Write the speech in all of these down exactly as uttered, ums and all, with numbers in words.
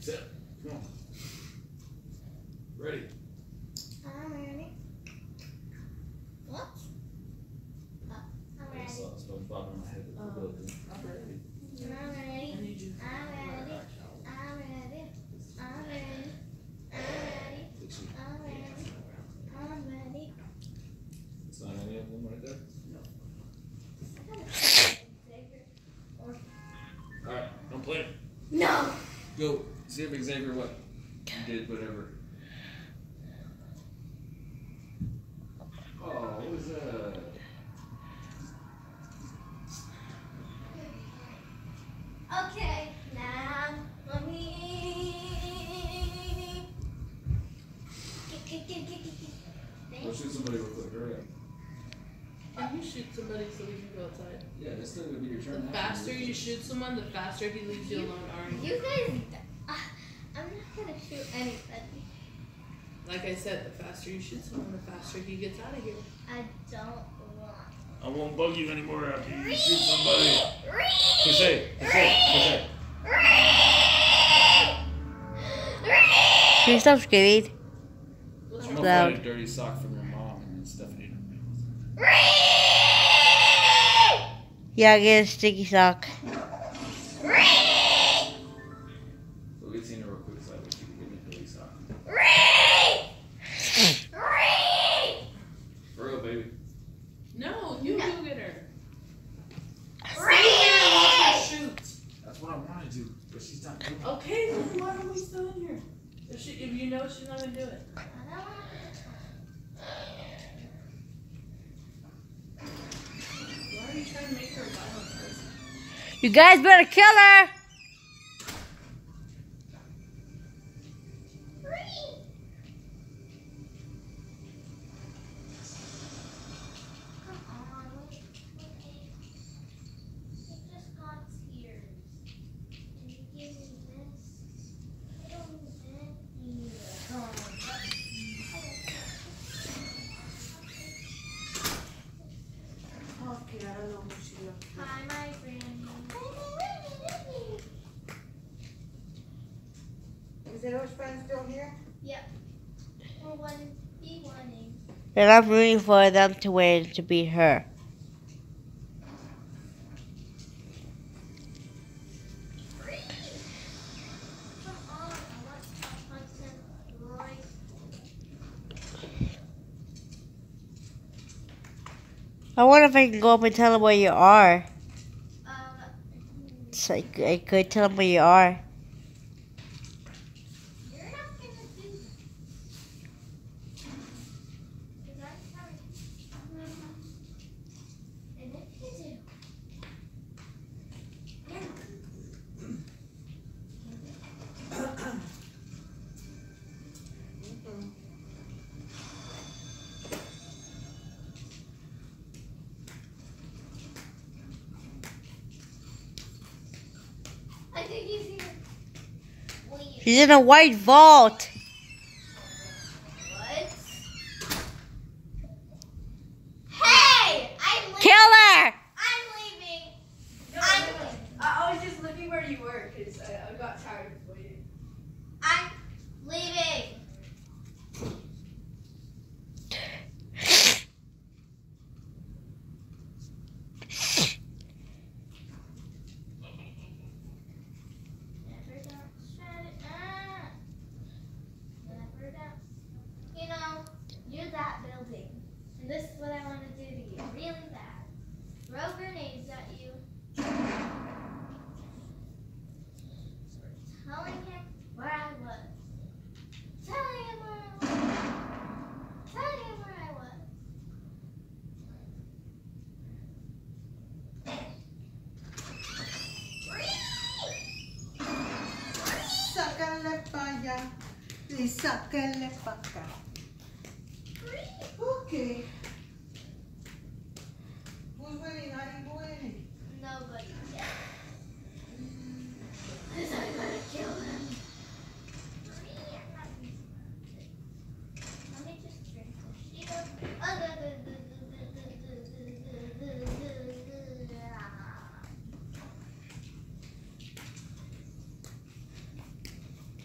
Sit. Come on. Ready? I'm ready. What? Oh, I'm ready. I saw SpongeBob in my head. Um, I'm ready. I'm ready. I need you. I'm ready. I'm ready. I'm ready. I'm ready. I'm ready. I'm ready. It's not any of them right there? Alright, don't play it. No! Go. See if Xavier what? Did whatever. Oh, what was that? Okay, now let me. Go shoot somebody real quick. Hurry up. Can you shoot somebody so we can go outside? Yeah, it's still gonna be your turn. The faster you shoot someone, the faster he leaves you alone, aren't you? You guys, uh, I'm not gonna shoot anybody. Like I said, the faster you shoot someone, the faster he gets out of here. I don't want. I won't bug you anymore after you shoot somebody. Ree! Push A. Push A. Push A. Can you stop screaming? What's I'm wrong? gonna Loud. find a dirty sock from your mom and then Stephanie. Yeah, get a sticky sock. So get Tina real quick so that way she can give me a dirty sock. For real, baby. No, you No. go get her. Stay here and watch her shoot. That's what I wanted to, but she's not doing it. Okay, then why are we still in here? If she, if you know she's not gonna do it. I don't want Why are you trying to make her a violent person? You guys better kill her! Come on, look, look, you just got tears. And you give me this. Oh, then you Okay, I don't know who she is. Hi, my friend. Is Edo's friend still here? Yep. We're one, be wanting. And I'm rooting for them to win to beat her. Come on, I want to Hudson Roy. I wonder if I can go up and tell them where you are. Um, So I, c- I could tell them where you are. you're not gonna do that. 'Cause I'm sorry. And if you do, you're not. I think he's here. Leave. She's in a white vault. What? Hey! I'm leaving. Kill her! I'm leaving. No, I'm no, leaving. I, I was just looking where you were because I, I got tired of waiting. I'm leaving. Never don't shut it up. Never don't. You know, you're that building. And this is what I want to do to you. Really bad. Throw grenades at you. Telling him where I was. Telling him where I was. Telling him where I was. Sácale pa' allá y sácale pa' acá. Okay. Who's winning? How you winning? Nobody yet. Because I gotta kill him. Let me just drink this shield. Oh, da, da, da, da, da, da, da, da, da, da.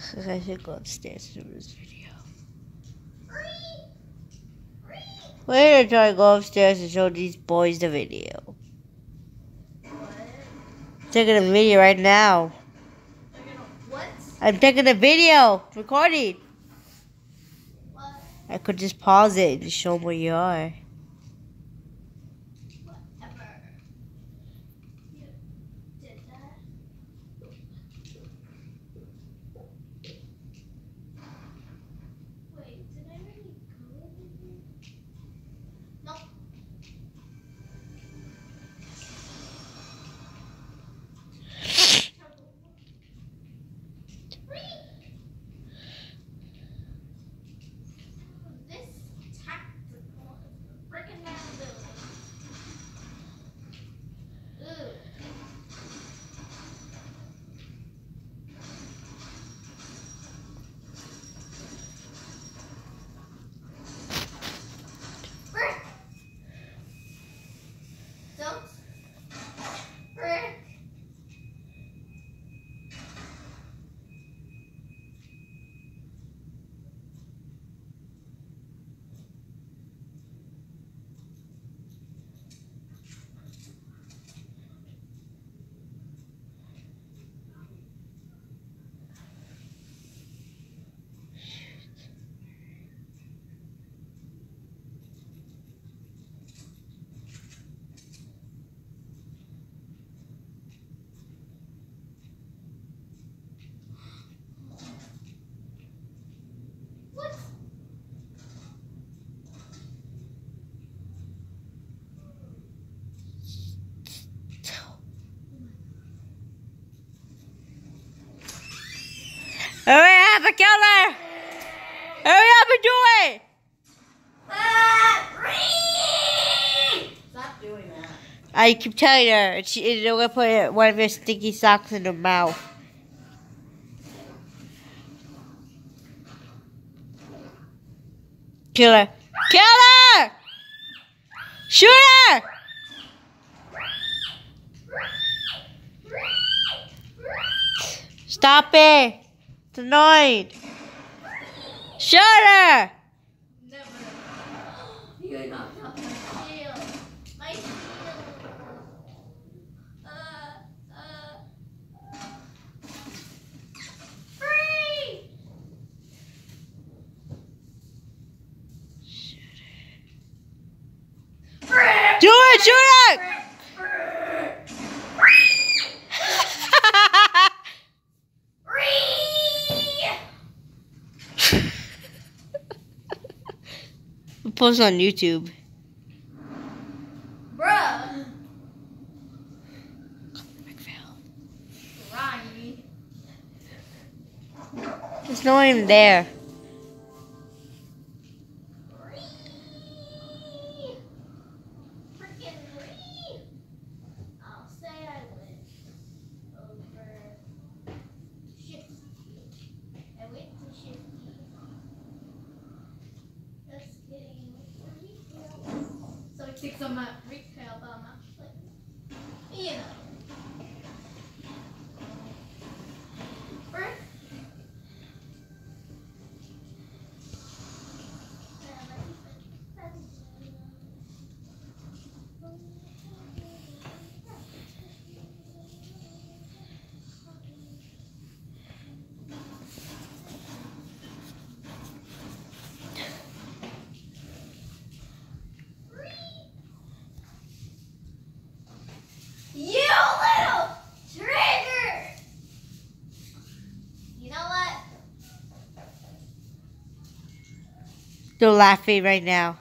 I should go upstairs to do this video. We're gonna try to go upstairs and show these boys the video. Taking a video right now. What? I'm taking a video, recording. What? I could just pause it and show them where you are. Whatever. You did that. Wait, did I already go over here? No. This tactical is freaking down the building. Ooh. Brick. Don't. Brick. What? Hurry up and kill her! Hurry up and do it! Ah, Bree! Stop doing that. I keep telling her, and she, and they're gonna put one of your sticky socks in her mouth. Kill her! Kill her! Shoot her! Stop it! It's annoying. Shoot her! Never. You knocked out my shield. My shield. Uh, uh. Free! Do it! Shoot her! We'll post on YouTube. Bruh. Grimy. There's no one even there. Frickin' Ree. I'll say I went over shift key. I went to shift key. Just kidding. Retail. So it takes on my retail by my foot. You know. Brick. You little trigger! You know what? They're laughing right now.